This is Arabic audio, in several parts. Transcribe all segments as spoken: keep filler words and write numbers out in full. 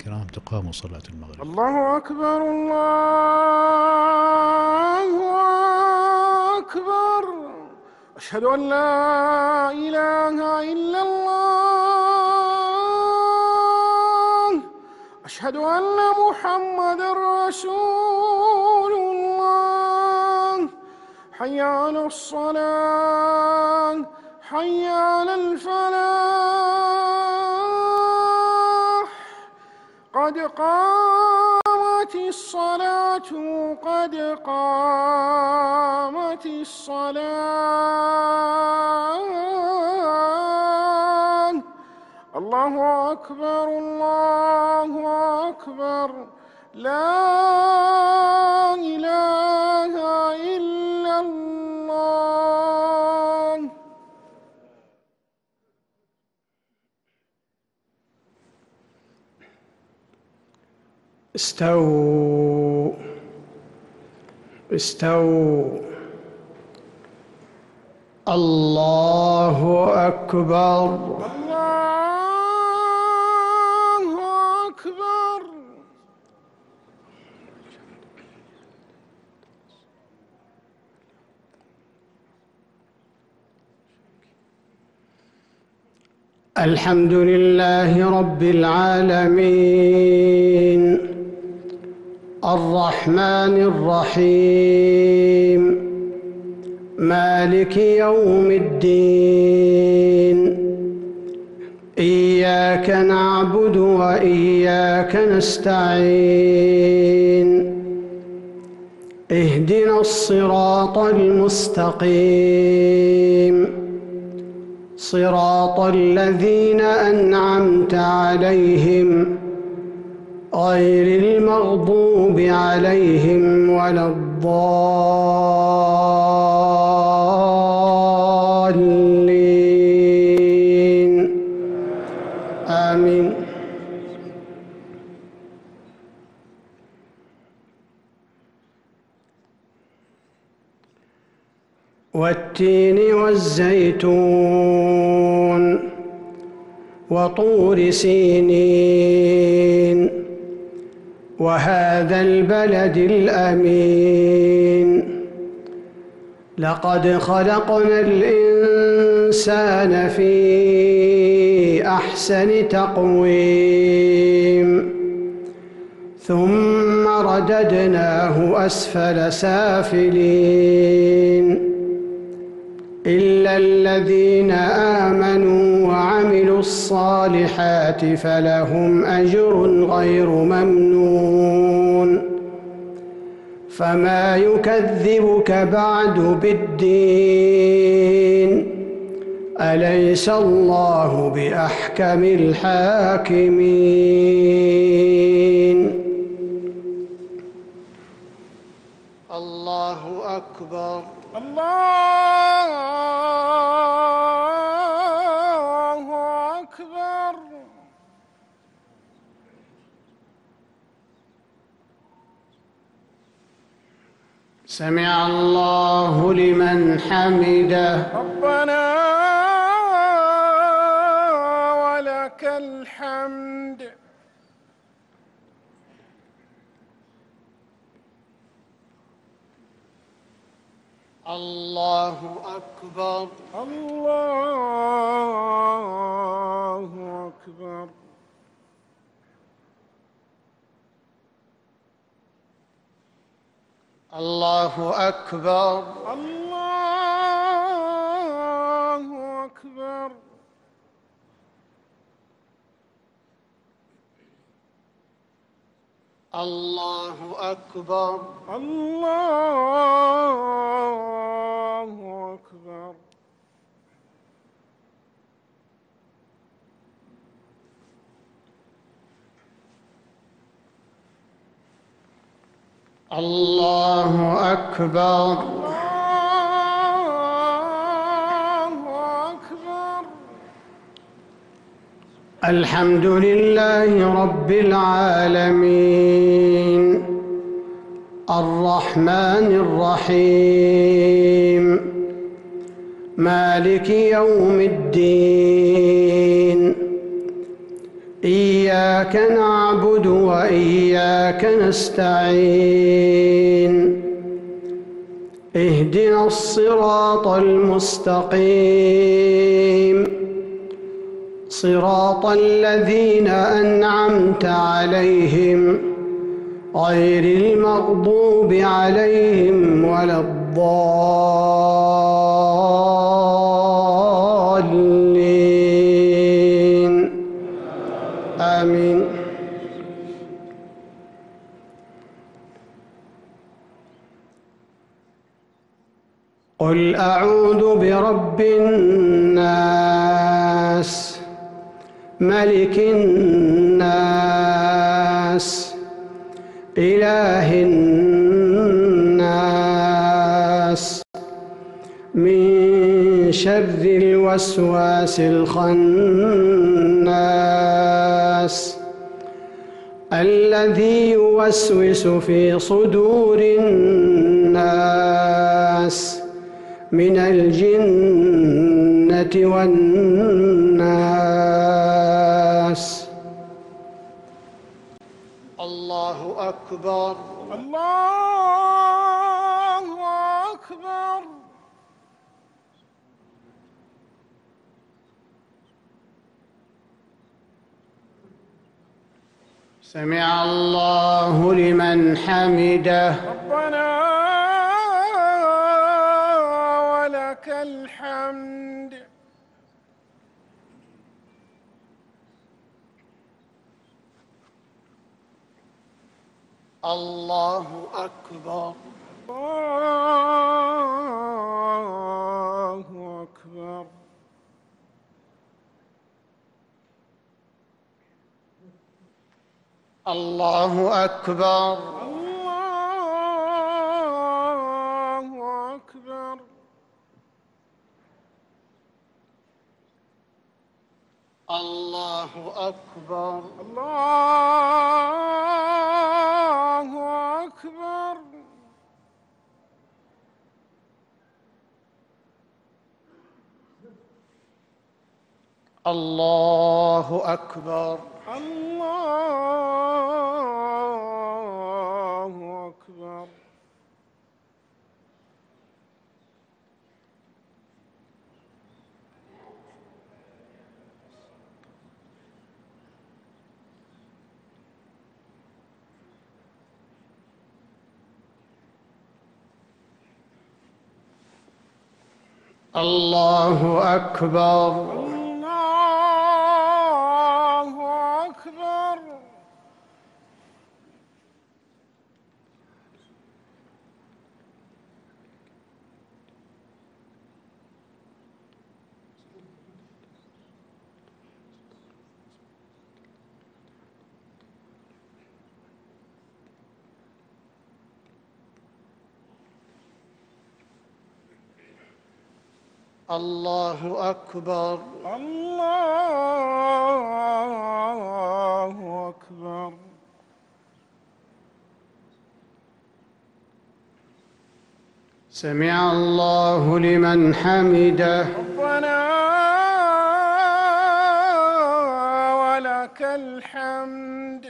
الكرام تقام صلاة المغرب. الله أكبر الله أكبر. أشهد أن لا إله إلا الله. أشهد أن محمدًا رسول الله. حي على الصلاة حي على الفلاح. قد قامت الصلاة قد قامت الصلاة. الله أكبر الله أكبر. لا إله إلا الله. استووا استووا. الله أكبر الله أكبر. الحمد لله رب العالمين الرحمن الرحيم مالك يوم الدين. إياك نعبد وإياك نستعين. اهدنا الصراط المستقيم صراط الذين أنعمت عليهم غير المغضوب عليهم ولا الضالين. آمين. والتين والزيتون وطور سينين وهذا البلد الأمين. لقد خلقنا الإنسان في أحسن تقويم ثم رددناه أسفل سافلين إلا الذين آمنوا وعملوا الصالحات فلهم أجر غير ممنون. فما يكذبك بعد بالدين. أليس الله بأحكم الحاكمين. الله أكبر الله أكبر. سمع الله لمن حمده. ربنا ولك الحمد. الله أكبر الله أكبر. الله أكبر الله أكبر. الله أكبر الله أكبر. الله أكبر الله أكبر. الحمد لله رب العالمين الرحمن الرحيم مالك يوم الدين. إياك نعبد وإياك نستعين اهدنا الصراط المستقيم صراط الذين أنعمت عليهم غير المغضوب عليهم ولا الضالين آمين. قل أعوذ برب الناس ملك الناس إله الناس من شر الوسواس الخناس الذي يوسوس في صدور الناس من الجنة والناس. الله أكبر. الله أكبر. سمع الله لمن حمده. ربنا ولك الحمد. الله أكبر. الله أكبر. الله أكبر. الله أكبر. الله أكبر. الله أكبر. الله أكبر. الله أكبر. الله أكبر. الله أكبر. الله أكبر. الله أكبر. سمع الله لمن حمده. ربنا ولك الحمد.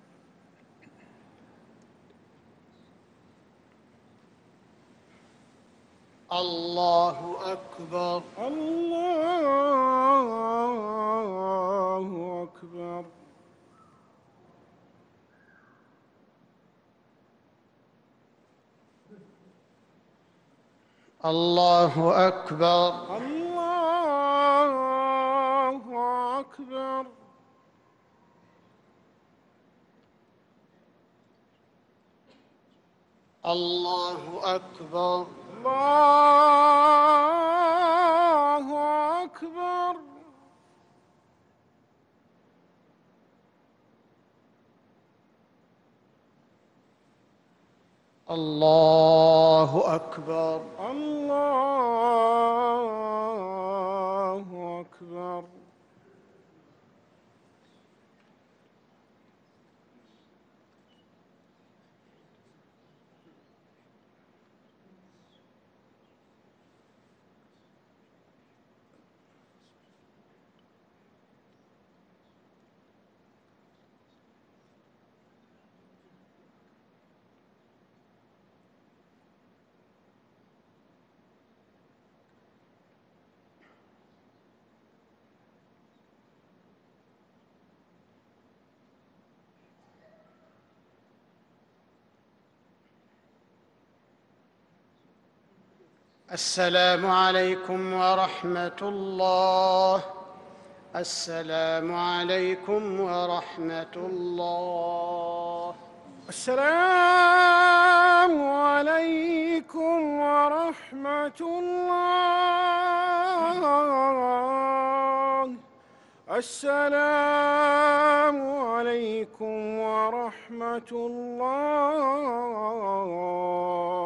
الله أكبر. الله أكبر. الله أكبر. الله أكبر. الله أكبر. الله أكبر. الله أكبر. الله أكبر. السلام عليكم ورحمة الله. السلام عليكم ورحمة الله. السلام عليكم ورحمة الله. السلام عليكم ورحمة الله.